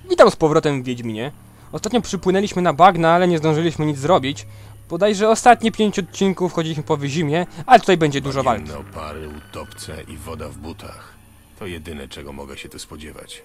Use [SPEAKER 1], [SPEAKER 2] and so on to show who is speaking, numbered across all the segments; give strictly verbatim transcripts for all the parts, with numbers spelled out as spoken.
[SPEAKER 1] Witam z powrotem w Wiedźminie. Ostatnio przypłynęliśmy na bagna, ale nie zdążyliśmy nic zrobić. Bodajże ostatnie pięć odcinków chodziliśmy po wyzimie, ale tutaj będzie dużo walki.
[SPEAKER 2] Bagienne opary, utopce i woda w butach. To jedyne, czego mogę się tu spodziewać.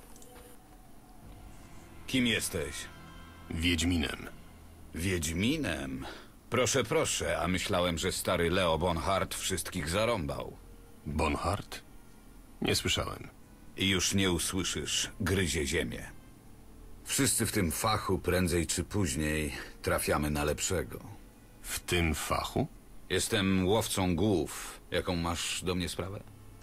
[SPEAKER 3] Kim jesteś?
[SPEAKER 2] Wiedźminem.
[SPEAKER 3] Wiedźminem? Proszę, proszę, a myślałem, że stary Leo Bonhart wszystkich zarąbał.
[SPEAKER 2] Bonhart? Nie słyszałem.
[SPEAKER 3] I już nie usłyszysz, gryzie ziemię. Wszyscy w tym fachu prędzej czy później trafiamy na lepszego.
[SPEAKER 2] W tym fachu?
[SPEAKER 3] Jestem łowcą głów. Jaką masz do mnie sprawę?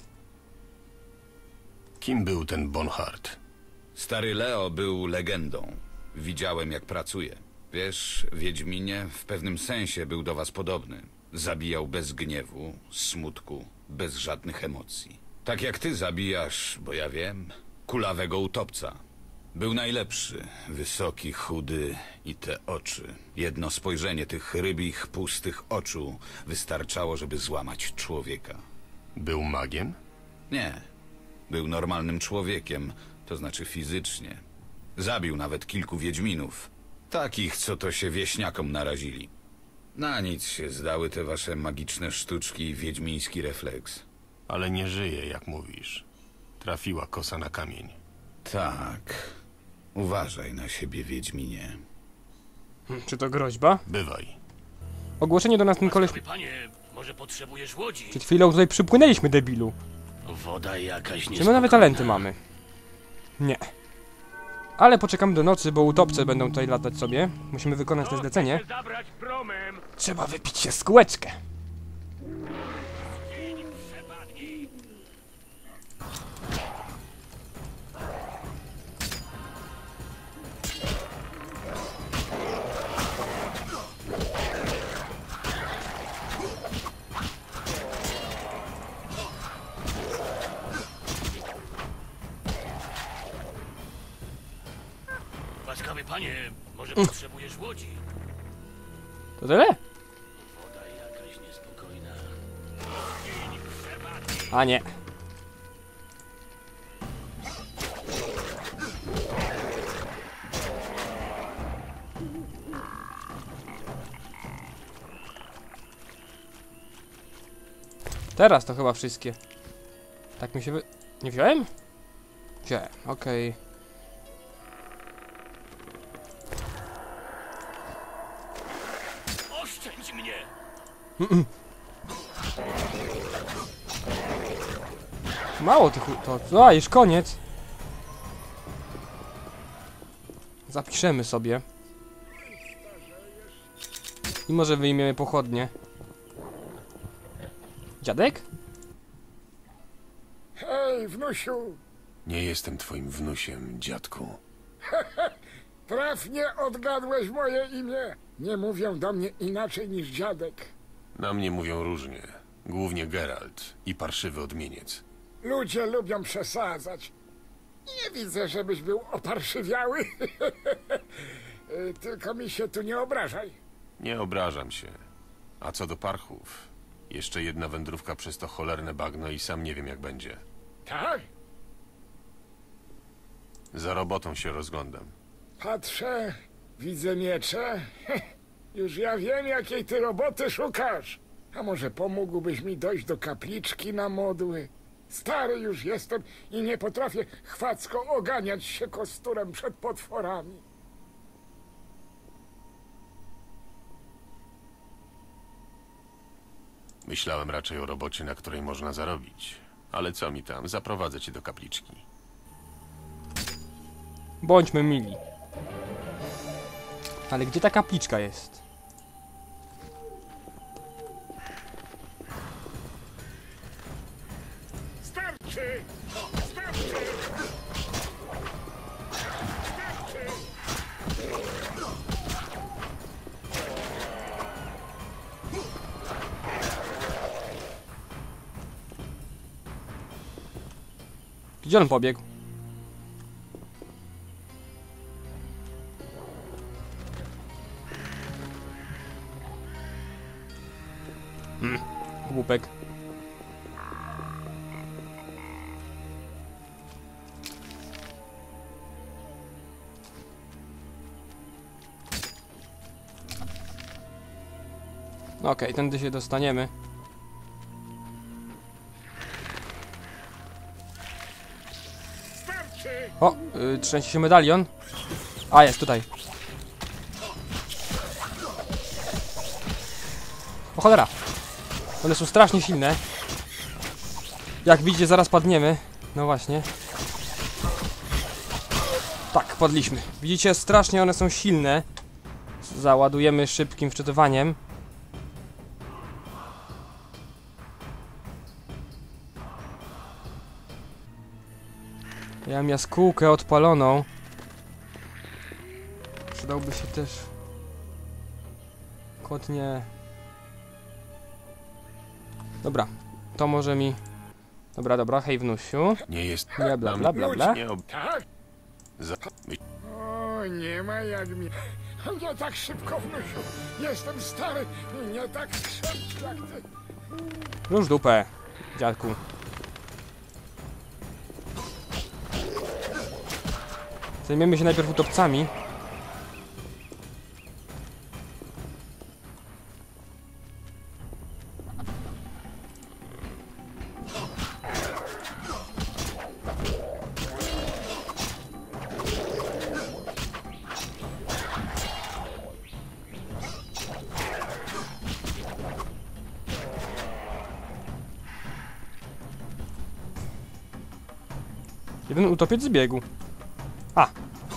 [SPEAKER 2] Kim był ten Bonhart?
[SPEAKER 3] Stary Leo był legendą. Widziałem, jak pracuje. Wiesz, Wiedźminie, w pewnym sensie był do was podobny. Zabijał bez gniewu, smutku, bez żadnych emocji. Tak jak ty zabijasz, bo ja wiem, kulawego utopca. Był najlepszy, wysoki, chudy i te oczy. Jedno spojrzenie tych rybich, pustych oczu wystarczało, żeby złamać człowieka.
[SPEAKER 2] Był magiem?
[SPEAKER 3] Nie, był normalnym człowiekiem, to znaczy fizycznie. Zabił nawet kilku wiedźminów. Takich, co to się wieśniakom narazili. Na nic się zdały te wasze magiczne sztuczki i wiedźmiński refleks.
[SPEAKER 2] Ale nie żyje, jak mówisz. Trafiła kosa na kamień.
[SPEAKER 3] Tak. Uważaj na siebie, Wiedźminie.
[SPEAKER 1] Hmm, czy to groźba?
[SPEAKER 2] Bywaj.
[SPEAKER 1] Ogłoszenie do nas ten koleś...
[SPEAKER 4] Panie, może potrzebujesz łodzi?
[SPEAKER 1] Przed chwilą tutaj przypłynęliśmy, debilu.
[SPEAKER 4] Woda jakaś
[SPEAKER 1] Czy my nawet talenty mamy? Nie. Ale poczekamy do nocy, bo utopce będą tutaj latać sobie. Musimy wykonać to zlecenie. Trzeba wypić się skółeczkę.
[SPEAKER 4] Łaskawy panie, może potrzebujesz łodzi?
[SPEAKER 1] To tyle?
[SPEAKER 4] Woda jakaś niespokojna.
[SPEAKER 1] A nie. Teraz to chyba wszystkie. Tak mi się wy... Nie wziąłem? Wziąłem, okej. Okay.
[SPEAKER 4] Oszczędź mnie!
[SPEAKER 1] Mało tych... To... A, już koniec. Zapiszemy sobie. I może wyjmiemy pochodnie. Dziadek?
[SPEAKER 5] Hej, wnusiu!
[SPEAKER 2] Nie jestem twoim wnusiem, dziadku.
[SPEAKER 5] Trafnie odgadłeś moje imię. Nie mówią do mnie inaczej niż dziadek.
[SPEAKER 2] Na mnie mówią różnie. Głównie Geralt i parszywy odmieniec.
[SPEAKER 5] Ludzie lubią przesadzać. Nie widzę, żebyś był oparszywiały. Tylko mi się tu nie obrażaj.
[SPEAKER 2] Nie obrażam się. A co do parchów? Jeszcze jedna wędrówka przez to cholerne bagno i sam nie wiem, jak będzie.
[SPEAKER 5] Tak?
[SPEAKER 2] Za robotą się rozglądam.
[SPEAKER 5] Patrzę, widzę miecze. Już ja wiem, jakiej ty roboty szukasz. A może pomógłbyś mi dojść do kapliczki na modły? Stary już jestem i nie potrafię chwacko oganiać się kosturem przed potworami.
[SPEAKER 2] Myślałem raczej o robocie, na której można zarobić. Ale co mi tam, zaprowadzę cię do kapliczki.
[SPEAKER 1] Bądźmy mili. Ale gdzie ta kapliczka jest?
[SPEAKER 5] Starczy! Starczy! Starczy!
[SPEAKER 1] Gdzie on pobiegł? Hmm, głupek. Okej, tędy się dostaniemy.
[SPEAKER 5] Starczy!
[SPEAKER 1] O, yy, trzęsie się medalion. A, jest tutaj. O cholera. One są strasznie silne. Jak widzicie, zaraz padniemy. No właśnie. Tak, padliśmy. Widzicie, strasznie one są silne. Załadujemy szybkim wczytywaniem. Ja mam jaskółkę odpaloną. Przydałby się też... Kot nie... Dobra, to może mi... Dobra, dobra, hej wnusiu.
[SPEAKER 2] Nie jest...
[SPEAKER 1] Bla bla bla bla bla.
[SPEAKER 2] Nie ob...
[SPEAKER 5] Tak?
[SPEAKER 2] Za...
[SPEAKER 5] O, nie ma jak mi... Nie tak szybko, wnusiu. Jestem stary i nie tak krzepki jak ty.
[SPEAKER 1] Już dupę, dziadku. Zajmiemy się najpierw utopcami. Jeden utopiec zbiegł. A.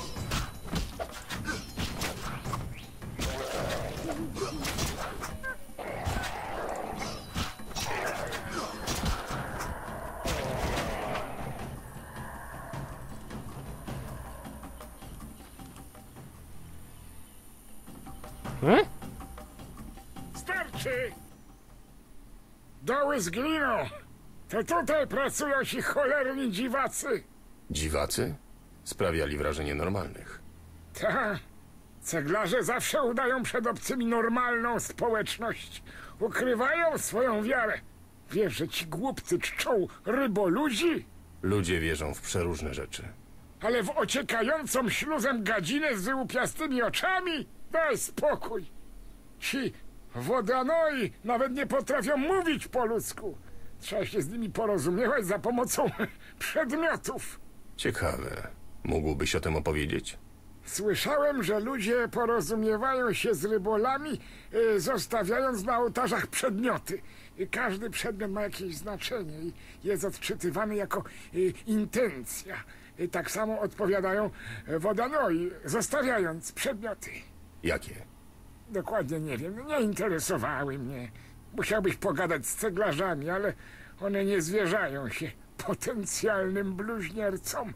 [SPEAKER 1] Hmm?
[SPEAKER 5] Starczy! Doły z gliną! To tutaj pracują ci cholerni dziwacy!
[SPEAKER 2] Dziwacy? Sprawiali wrażenie normalnych.
[SPEAKER 5] Ta, ceglarze zawsze udają przed obcymi normalną społeczność. Ukrywają swoją wiarę. Wiesz, że ci głupcy czczą ryboludzi?
[SPEAKER 2] Ludzie wierzą w przeróżne rzeczy.
[SPEAKER 5] Ale w ociekającą śluzem gadzinę z wyłupiastymi oczami? Daj spokój. Ci wodanoi nawet nie potrafią mówić po ludzku. Trzeba się z nimi porozumiewać za pomocą przedmiotów.
[SPEAKER 2] Ciekawe. Mógłbyś o tym opowiedzieć?
[SPEAKER 5] Słyszałem, że ludzie porozumiewają się z rybolami, y, zostawiając na ołtarzach przedmioty. Y, każdy przedmiot ma jakieś znaczenie i jest odczytywany jako y, intencja. Y, tak samo odpowiadają y, wodanoi, zostawiając przedmioty.
[SPEAKER 2] Jakie?
[SPEAKER 5] Dokładnie nie wiem, nie interesowały mnie. Musiałbyś pogadać z ceglarzami, ale one nie zwierzają się potencjalnym bluźniercom.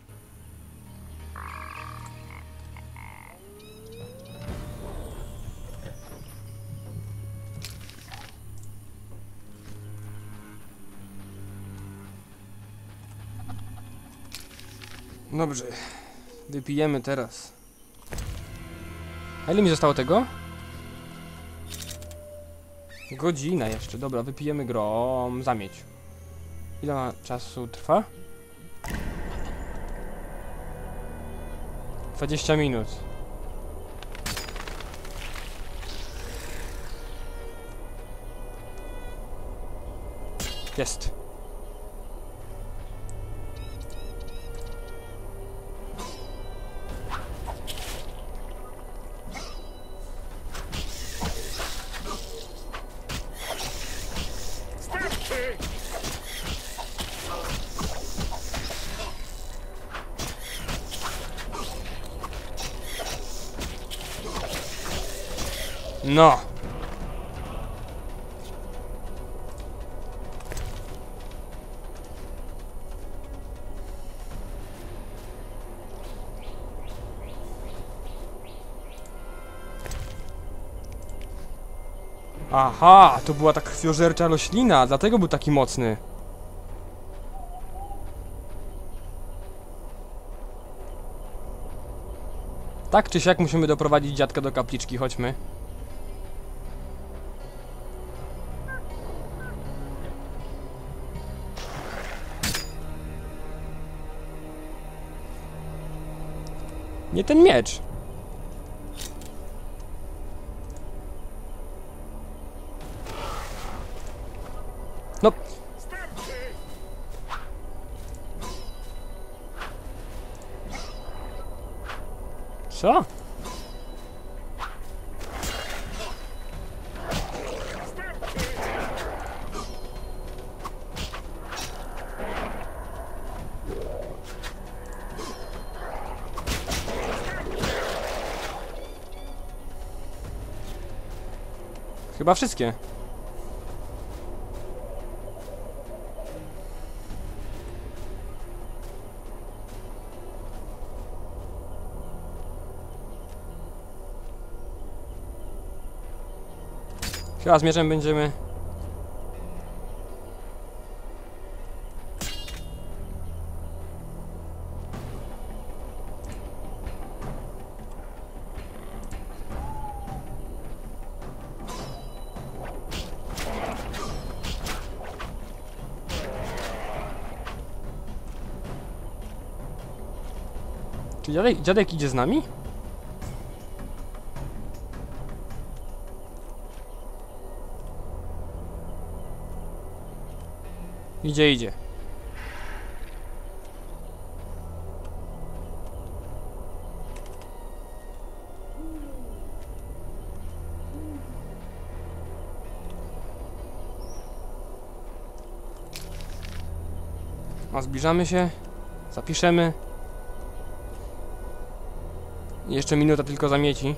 [SPEAKER 1] Dobrze. Wypijemy teraz. A ile mi zostało tego? Godzina jeszcze. Dobra, wypijemy grom. Zamieć. Ile ma czasu trwa? dwadzieścia minut. Jest.
[SPEAKER 5] Starczy!
[SPEAKER 1] No. Aha, to była ta krwiożercza roślina, dlatego był taki mocny. Tak czy siak musimy doprowadzić dziadka do kapliczki, chodźmy. Nie ten miecz. Co? Chyba wszystkie. Chyba z mieczem będziemy... Czy dziadek, dziadek idzie z nami? Idzie, idzie. A zbliżamy się. Zapiszemy. Jeszcze minuta tylko zamieci.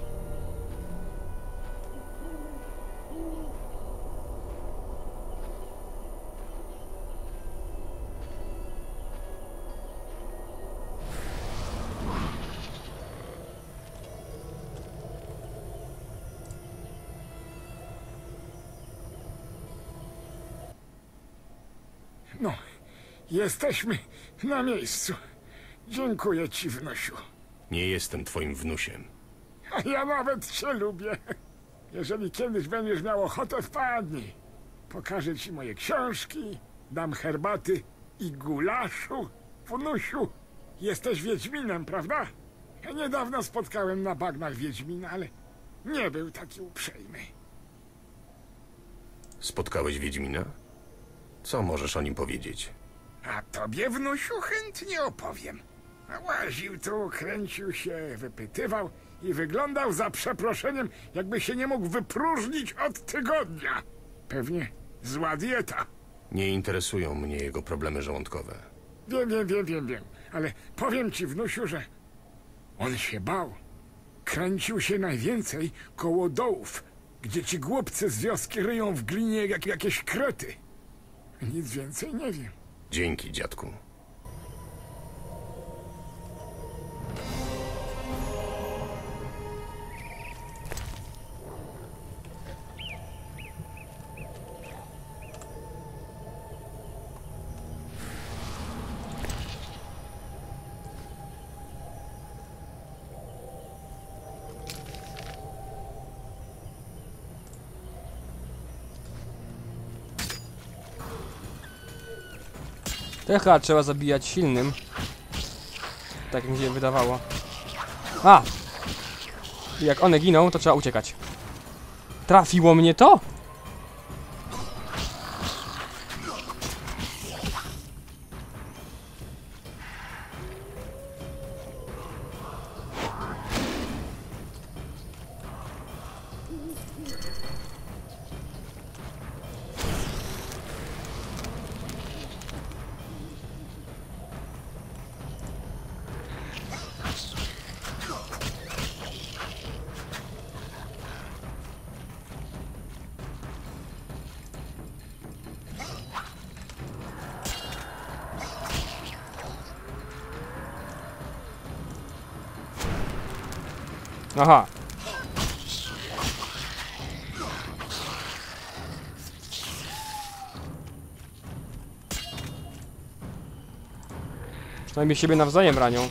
[SPEAKER 5] No, jesteśmy na miejscu. Dziękuję ci, wnusiu.
[SPEAKER 2] Nie jestem twoim wnusiem.
[SPEAKER 5] A ja nawet cię lubię. Jeżeli kiedyś będziesz miał ochotę, wpadnij. Pokażę ci moje książki, dam herbaty i gulaszu. Wnusiu, jesteś Wiedźminem, prawda? Ja niedawno spotkałem na bagnach Wiedźmina, ale nie był taki uprzejmy.
[SPEAKER 2] Spotkałeś Wiedźmina? Co możesz o nim powiedzieć?
[SPEAKER 5] A tobie, wnusiu, chętnie opowiem. A łaził tu, kręcił się, wypytywał i wyglądał za przeproszeniem, jakby się nie mógł wypróżnić od tygodnia. Pewnie zła dieta.
[SPEAKER 2] Nie interesują mnie jego problemy żołądkowe.
[SPEAKER 5] Wiem, wiem, wiem, wiem, wiem. Ale powiem ci, wnusiu, że on się bał. Kręcił się najwięcej koło dołów, gdzie ci głupcy z wioski ryją w glinie jak jakieś krety. Nic więcej nie wiem.
[SPEAKER 2] Dzięki, dziadku.
[SPEAKER 1] To chyba trzeba zabijać silnym. Tak mi się wydawało. A! Jak one giną, to trzeba uciekać. Trafiło mnie to? Aha. Przynajmniej siebie nawzajem ranią.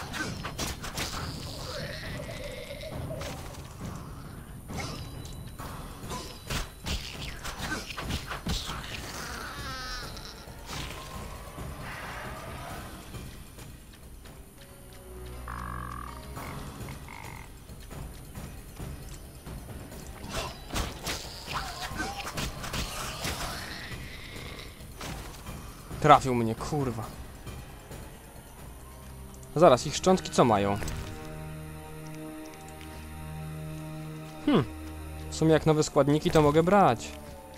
[SPEAKER 1] Trafił mnie, kurwa. Zaraz, ich szczątki co mają? W sumie jak nowe składniki to mogę brać.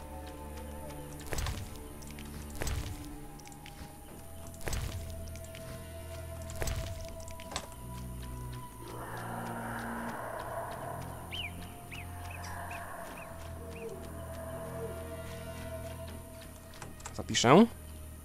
[SPEAKER 1] Zapiszę.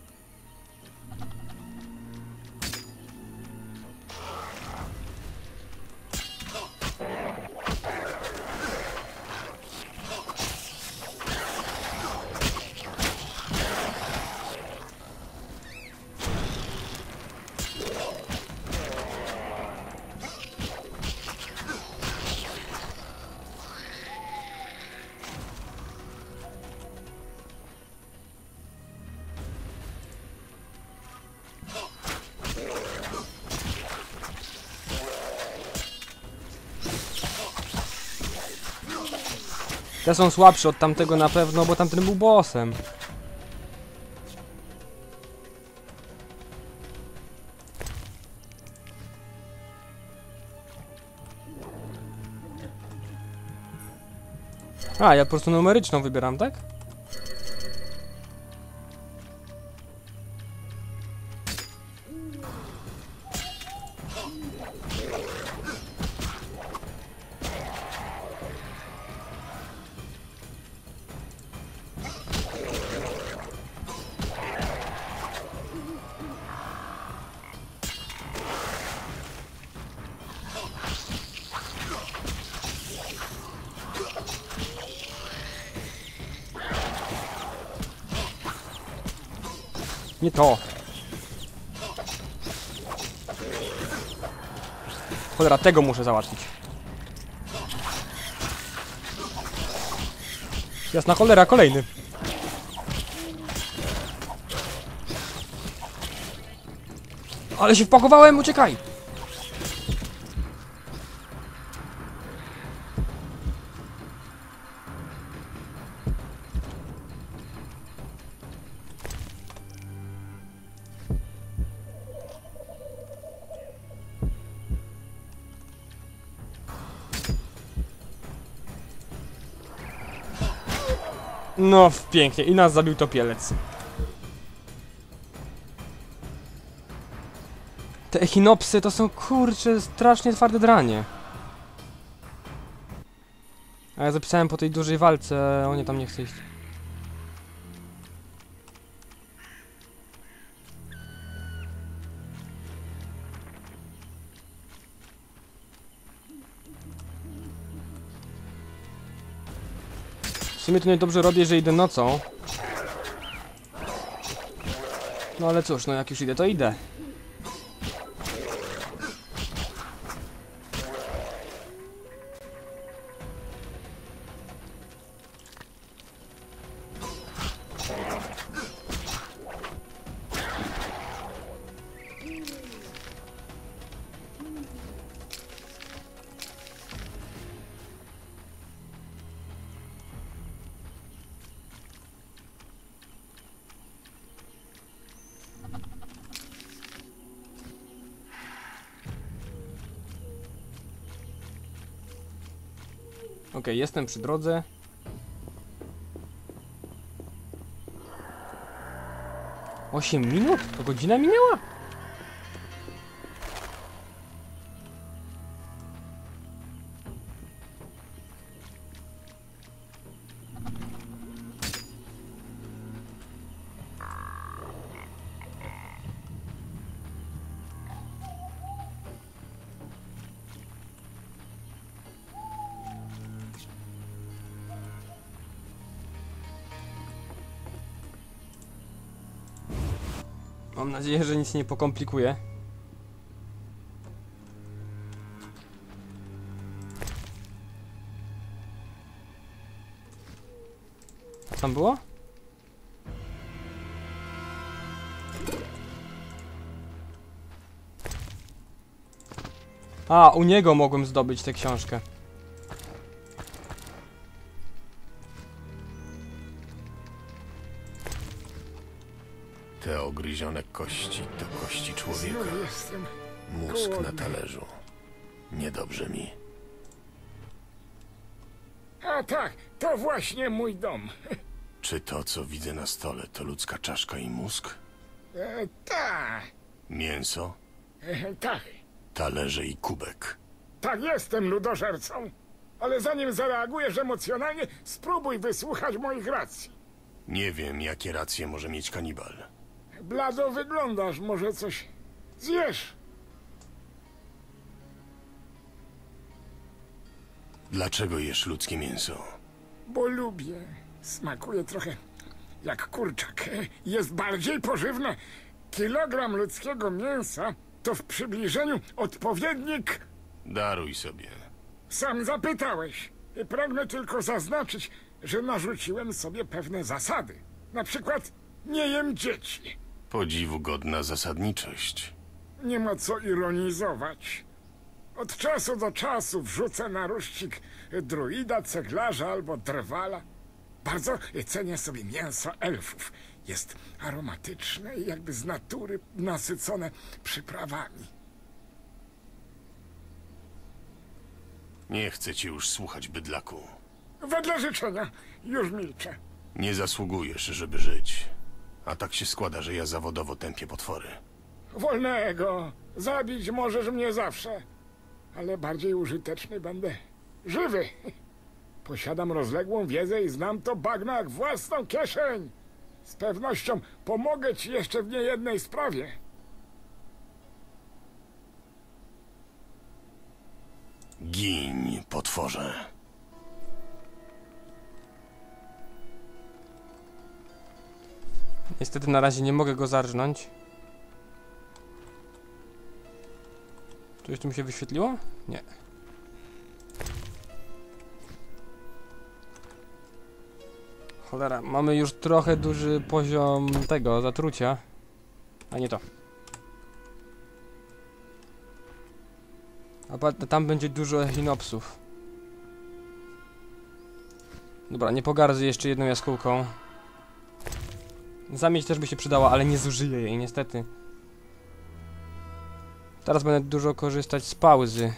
[SPEAKER 1] Te są słabsze od tamtego na pewno, bo tamten był bossem. A, ja po prostu numeryczną wybieram, tak? Nie to. Cholera, tego muszę załatwić. Jasna cholera, kolejny. Ale się wpakowałem, uciekaj! No, pięknie. I nas zabił topielec. Te echinopsy to są, kurcze, strasznie twarde dranie. A ja zapisałem po tej dużej walce, a on nie tam nie chce iść. W sumie to niedobrze robię, że idę nocą. No ale cóż, no jak już idę, to idę. Okej, okay, jestem przy drodze. Osiem minut? To godzina minęła? Mam nadzieję, że nic nie pokomplikuje. Co tam było? A, u niego mogłem zdobyć tę książkę.
[SPEAKER 2] Te ogryzione kości to kości człowieka.
[SPEAKER 5] Znowu jestem
[SPEAKER 2] Mózg na
[SPEAKER 5] głodny.
[SPEAKER 2] talerzu. Niedobrze mi.
[SPEAKER 5] A tak, to właśnie mój dom.
[SPEAKER 2] Czy to, co widzę na stole, to ludzka czaszka i mózg?
[SPEAKER 5] E, tak,
[SPEAKER 2] Mięso,
[SPEAKER 5] e, tak.
[SPEAKER 2] talerze i kubek.
[SPEAKER 5] Tak, jestem ludożercą. Ale zanim zareagujesz emocjonalnie, spróbuj wysłuchać moich racji.
[SPEAKER 2] Nie wiem, jakie racje może mieć kanibal.
[SPEAKER 5] Blado wyglądasz, może coś zjesz?
[SPEAKER 2] Dlaczego jesz ludzkie mięso?
[SPEAKER 5] Bo lubię. Smakuje trochę jak kurczak. Jest bardziej pożywne. Kilogram ludzkiego mięsa to w przybliżeniu odpowiednik...
[SPEAKER 2] Daruj sobie.
[SPEAKER 5] Sam zapytałeś. Pragnę tylko zaznaczyć, że narzuciłem sobie pewne zasady. Na przykład nie jem dzieci.
[SPEAKER 2] Podziwu godna zasadniczość.
[SPEAKER 5] Nie ma co ironizować. Od czasu do czasu wrzucę na ruszcik druida, ceglarza albo drwala. Bardzo cenię sobie mięso elfów. Jest aromatyczne i jakby z natury nasycone przyprawami.
[SPEAKER 2] Nie chcę cię już słuchać, bydlaku.
[SPEAKER 5] Wedle życzenia już milczę.
[SPEAKER 2] Nie zasługujesz, żeby żyć. A tak się składa, że ja zawodowo tępię potwory.
[SPEAKER 5] Wolnego. Zabić możesz mnie zawsze. Ale bardziej użyteczny będę żywy. Posiadam rozległą wiedzę i znam to bagno jak własną kieszeń. Z pewnością pomogę ci jeszcze w niejednej sprawie.
[SPEAKER 2] Gin, potworze.
[SPEAKER 1] Niestety na razie nie mogę go zarżnąć. Coś tu mi się wyświetliło? Nie. Cholera, mamy już trochę duży poziom tego zatrucia. A nie to. A pa- tam będzie dużo echinopsów. Dobra, nie pogardzę jeszcze jedną jaskółką. Zamieć też by się przydała, ale nie zużyję jej niestety. Teraz będę dużo korzystać z pauzy.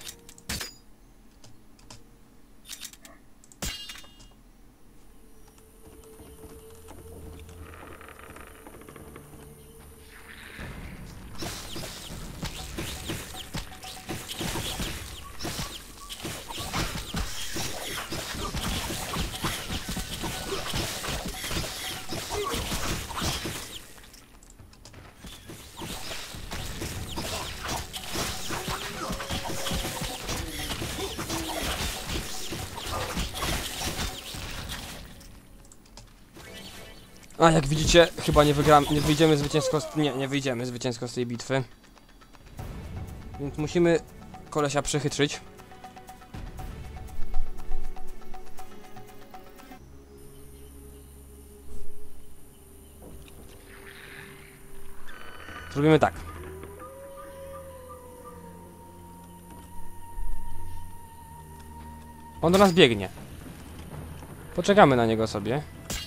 [SPEAKER 1] A jak widzicie, chyba nie wygramy, nie wyjdziemy zwycięsko z, nie, nie wyjdziemy zwycięsko z tej bitwy. Więc musimy kolesia przechytrzyć. Zrobimy tak. On do nas biegnie. Poczekamy na niego sobie.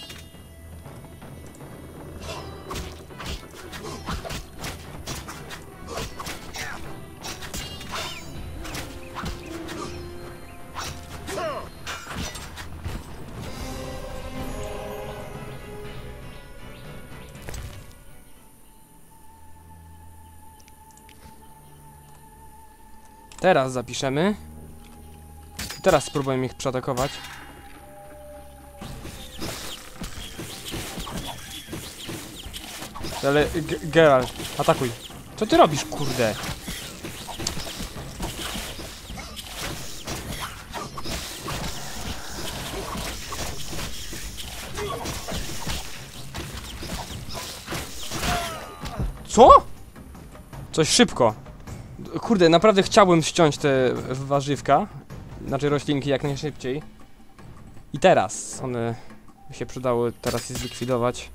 [SPEAKER 1] Teraz zapiszemy. Teraz spróbujemy ich przeatakować. Ale Geralt, atakuj. Co ty robisz, kurde? Co? Coś szybko. Kurde, naprawdę chciałbym ściąć te warzywka, znaczy roślinki jak najszybciej. I teraz one by się przydały teraz je zlikwidować.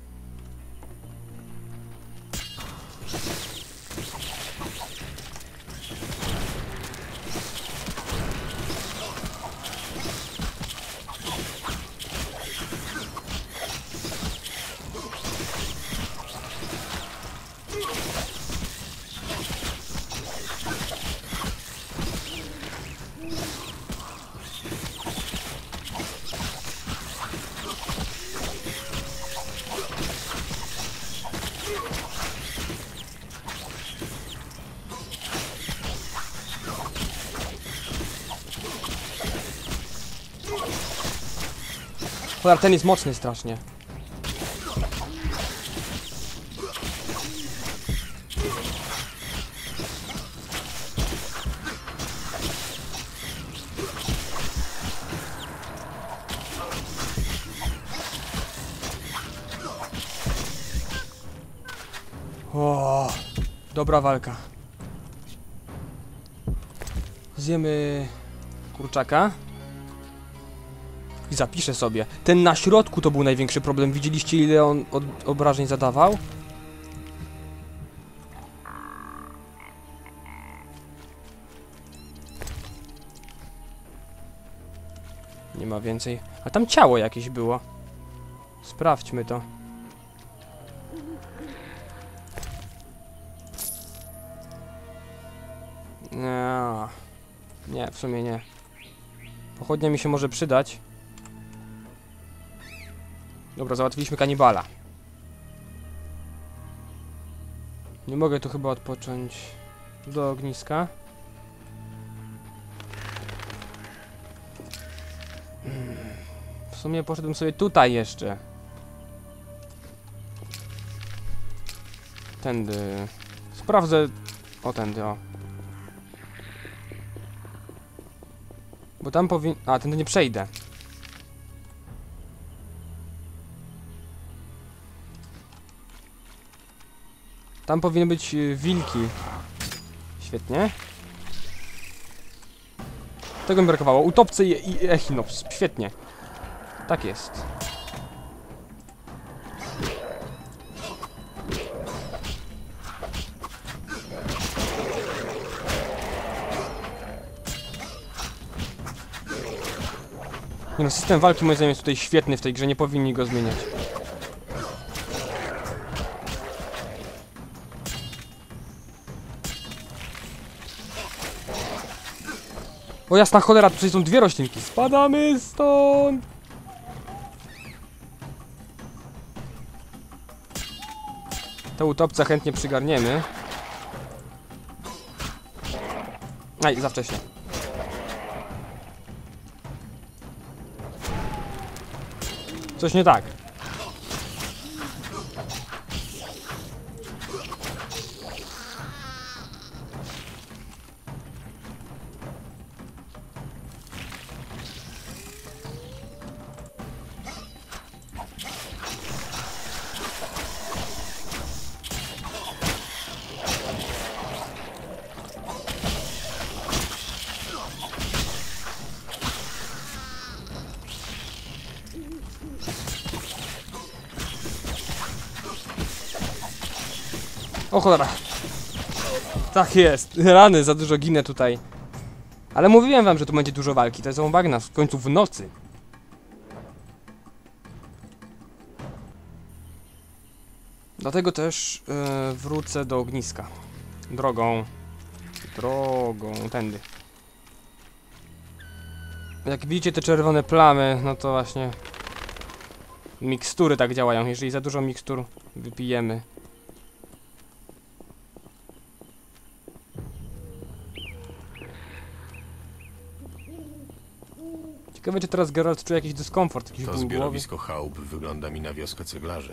[SPEAKER 1] Cholera, ten jest mocny strasznie. O, dobra walka. Zjemy kurczaka. I zapiszę sobie. Ten na środku to był największy problem. Widzieliście, ile on od obrażeń zadawał? Nie ma więcej. A tam ciało jakieś było. Sprawdźmy to. Nie, nie, w sumie nie. Pochodnia mi się może przydać. Dobra, załatwiliśmy kanibala. Nie mogę tu chyba odpocząć do ogniska. W sumie poszedłem sobie tutaj jeszcze. Tędy. Sprawdzę. O, tędy, o. Bo tam powin... A, tędy nie przejdę. Tam powinny być y, wilki. Świetnie. Tego mi brakowało. Utopcy i, i echinops. Świetnie. Tak jest. Nie no, system walki moim zdaniem jest tutaj świetny w tej grze, nie powinni go zmieniać. O jasna cholera, tutaj są dwie roślinki. Spadamy stąd! Te utopce chętnie przygarniemy. Aj, za wcześnie. Coś nie tak. O cholera. Tak jest. Rany, za dużo ginę tutaj. Ale mówiłem wam, że tu będzie dużo walki. To są bagna w końcu w nocy. Dlatego też yy, wrócę do ogniska. Drogą. Drogą. Tędy. Jak widzicie te czerwone plamy, no to właśnie mikstury tak działają. Jeżeli za dużo mikstur wypijemy. Ciekawe, czy teraz Geralt czuje jakiś dyskomfort, jakiś
[SPEAKER 2] To
[SPEAKER 1] ból głowy.
[SPEAKER 2] zbiorowisko chałup wygląda mi na wioskę ceglarzy.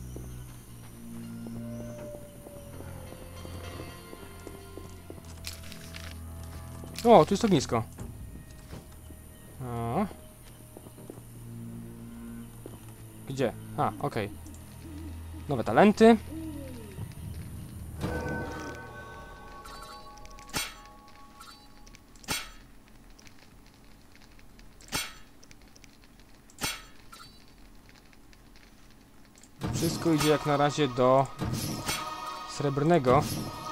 [SPEAKER 1] O, tu jest ognisko. O. Gdzie? A, okej. Okay. Nowe talenty. Wszystko idzie jak na razie do srebrnego.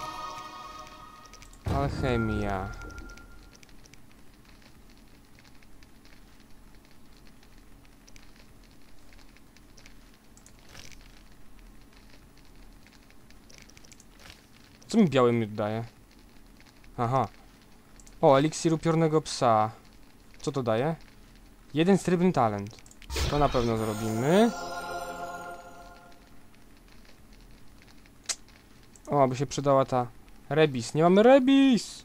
[SPEAKER 1] Alchemia. Co mi biały miód daje? Aha. O, eliksir upiornego psa. Co to daje? Jeden srebrny talent. To na pewno zrobimy. O, by się przydała ta rebis. Nie mamy rebis!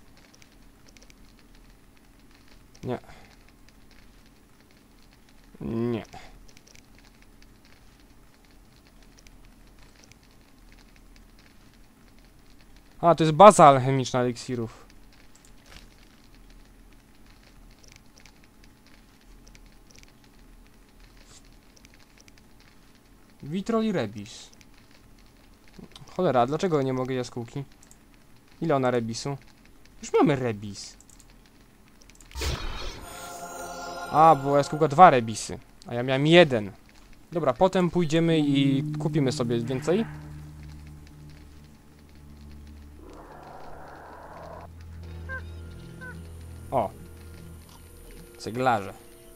[SPEAKER 1] Nie. Nie. A, to jest baza alchemiczna eliksirów. Vitrol i rebis. Cholera, dlaczego nie mogę jaskółki? Ile ona rebisu? Już mamy rebis. A, bo jaskółka dwa rebisy, a ja miałem jeden. Dobra, potem pójdziemy i kupimy sobie więcej. O. Ceglarze.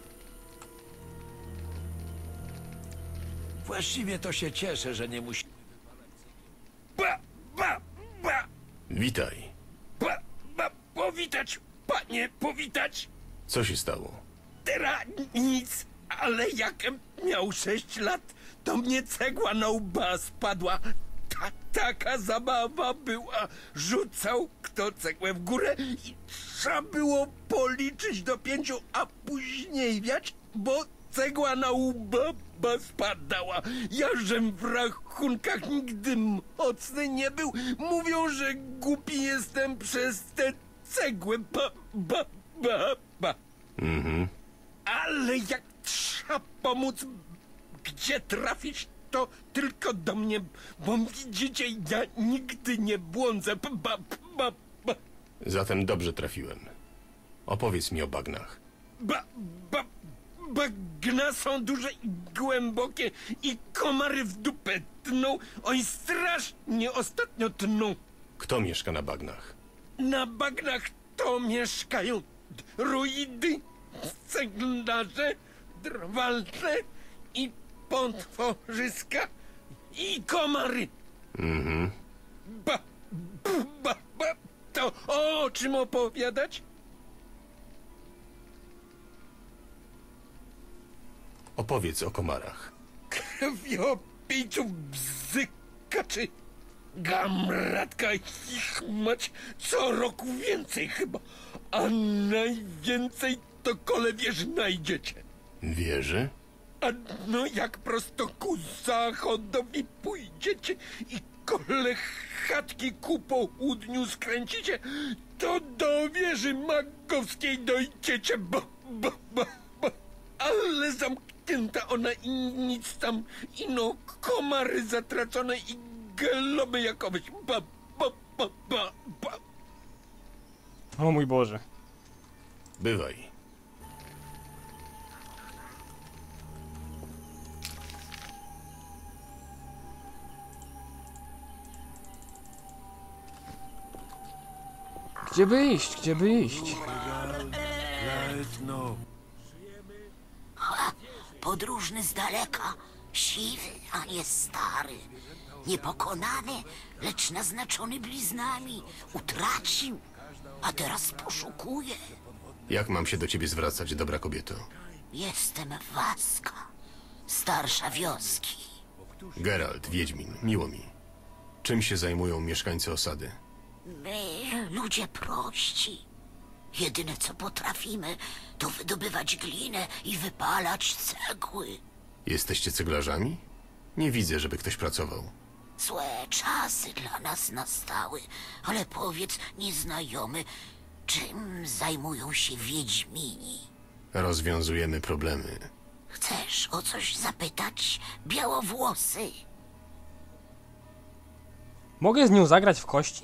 [SPEAKER 6] Właściwie to się cieszę, że nie musi... Ba, ba, ba,
[SPEAKER 2] Witaj.
[SPEAKER 6] ba, ba, powitać, panie, powitać.
[SPEAKER 2] Co się stało?
[SPEAKER 6] Teraz nic, ale jakem miał sześć lat, to mnie cegła na łba spadła. Ta, taka zabawa była. Rzucał kto cegłę w górę i trzeba było policzyć do pięciu, a później wiać, bo cegła na łba ba spadała. Ja żem w rachunkach nigdy mocny nie był. Mówią, że głupi jestem przez te cegły. Ba, ba, ba, ba.
[SPEAKER 2] Mhm.
[SPEAKER 6] Ale jak trzeba pomóc, gdzie trafić, to tylko do mnie, bo widzicie, ja nigdy nie błądzę. Ba, ba, ba,
[SPEAKER 2] Zatem dobrze trafiłem. Opowiedz mi o bagnach.
[SPEAKER 6] ba, ba, bagna są duże i głębokie i komary w dupę tną. Oj, strasznie ostatnio tną.
[SPEAKER 2] Kto mieszka na bagnach?
[SPEAKER 6] Na bagnach to mieszkają druidy, ceglarze, drwalce i potworzyska i komary.
[SPEAKER 2] Mhm.
[SPEAKER 6] Ba, ba, ba, ba. To o czym opowiadać?
[SPEAKER 2] Opowiedz o komarach.
[SPEAKER 6] Krwiopijców, bzykaczy, gamratka ich mać co roku więcej chyba, a najwięcej to kole wieży znajdziecie.
[SPEAKER 2] Wieży?
[SPEAKER 6] A no jak prosto ku zachodowi pójdziecie i kole chatki ku południu skręcicie, to do wieży magowskiej dojdziecie, bo, bo, bo, bo. Ale zamknięta ona i nic tam, ino komary zatracone i geloby jakoweś, ba, ba, ba, ba, ba.
[SPEAKER 1] O mój Boże.
[SPEAKER 2] Bywaj.
[SPEAKER 1] Gdzie by iść? Gdzie by iść?
[SPEAKER 7] Podróżny z daleka, siwy, a nie stary. Niepokonany, lecz naznaczony bliznami. Utracił, a teraz poszukuje.
[SPEAKER 2] Jak mam się do ciebie zwracać, dobra kobieto?
[SPEAKER 7] Jestem Waska, starsza wioski.
[SPEAKER 2] Geralt, Wiedźmin, miło mi. Czym się zajmują mieszkańcy osady?
[SPEAKER 7] My, ludzie prości. Jedyne co potrafimy, to wydobywać glinę i wypalać cegły.
[SPEAKER 2] Jesteście ceglarzami? Nie widzę, żeby ktoś pracował.
[SPEAKER 7] Złe czasy dla nas nastały, ale powiedz, nieznajomy, czym zajmują się wiedźmini?
[SPEAKER 2] Rozwiązujemy problemy.
[SPEAKER 7] Chcesz o coś zapytać, białowłosy?
[SPEAKER 1] Mogę z nią zagrać w kości?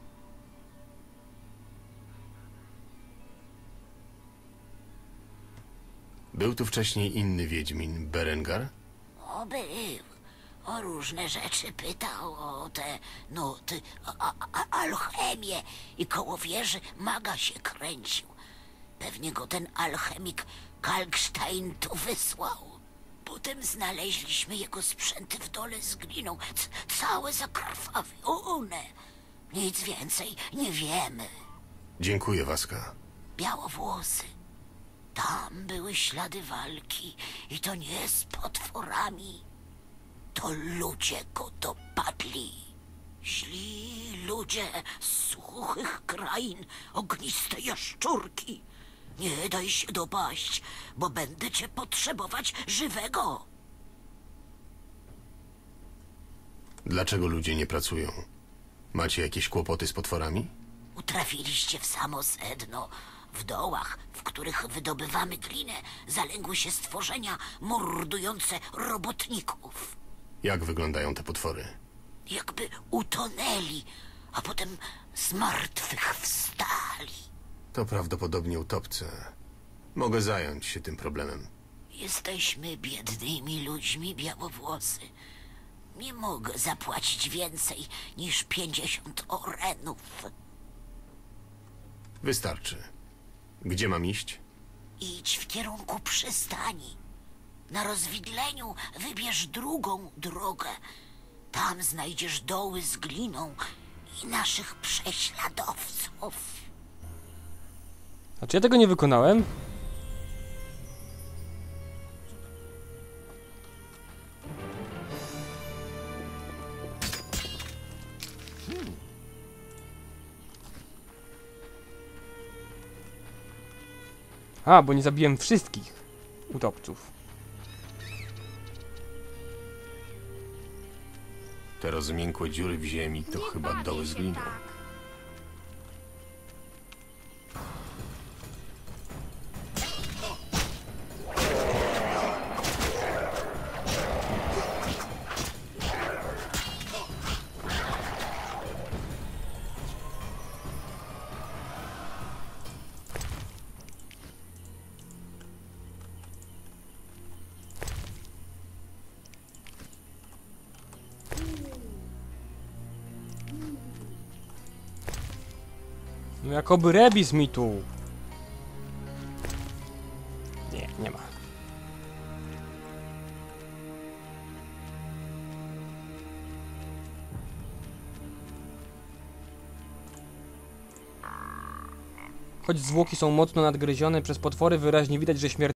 [SPEAKER 2] Był tu wcześniej inny wiedźmin, Berengar?
[SPEAKER 7] O, był. O różne rzeczy pytał, o te nuty, a, a, alchemię i koło wieży maga się kręcił. Pewnie go ten alchemik Kalkstein tu wysłał. Potem znaleźliśmy jego sprzęty w dole z gliną, c całe zakrwawione. Nic więcej nie wiemy.
[SPEAKER 2] Dziękuję, Waska.
[SPEAKER 7] Białowłosy. Tam były ślady walki i to nie z potworami. To ludzie go dopadli. Źli ludzie z suchych krain, ogniste jaszczurki. Nie daj się dopaść, bo będę cię potrzebować żywego.
[SPEAKER 2] Dlaczego ludzie nie pracują? Macie jakieś kłopoty z potworami?
[SPEAKER 7] Utrafiliście w samo sedno. W dołach, w których wydobywamy glinę, zaległy się stworzenia mordujące robotników.
[SPEAKER 2] Jak wyglądają te potwory?
[SPEAKER 7] Jakby utonęli, a potem z martwych wstali.
[SPEAKER 2] To prawdopodobnie utopce. Mogę zająć się tym problemem.
[SPEAKER 7] Jesteśmy biednymi ludźmi, białowłosy. Nie mogę zapłacić więcej niż pięćdziesiąt orenów.
[SPEAKER 2] Wystarczy. Gdzie mam iść?
[SPEAKER 7] Idź w kierunku przystani. Na rozwidleniu wybierz drugą drogę. Tam znajdziesz doły z gliną i naszych prześladowców.
[SPEAKER 1] Znaczy ja tego nie wykonałem? A, bo nie zabiłem wszystkich utopców.
[SPEAKER 2] Te rozmiękłe dziury w ziemi to chyba doły z gliną.
[SPEAKER 1] No jakoby rebis mi tu. Nie, nie ma. Choć zwłoki są mocno nadgryzione przez potwory, wyraźnie widać, że śmierć